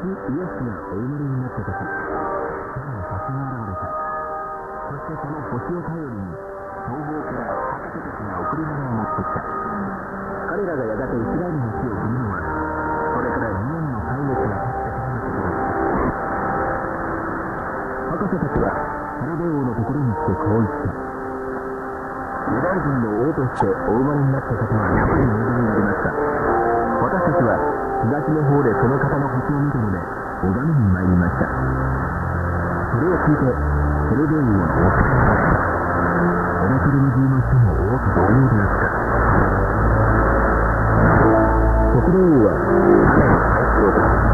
イエスがお生まれになった時、空に星が現れた。そしてその星を頼りに東方から博士たちが贈り物を持ってきた。彼らがやがてイスラエルの地を踏むのは、これから2年の歳月が経ってからのことだった。博士たちはヘロデ王のところに来てこう言った。ユダヤ人の王としてお生まれになった方はやはりお生まれになりました。私たちは東の方でその方の星を見たので拝みに参りました。それを聞いてヘロデ王は大騒ぎだった。エルサレム中の人も王と同様であった。そこで王は彼の再起を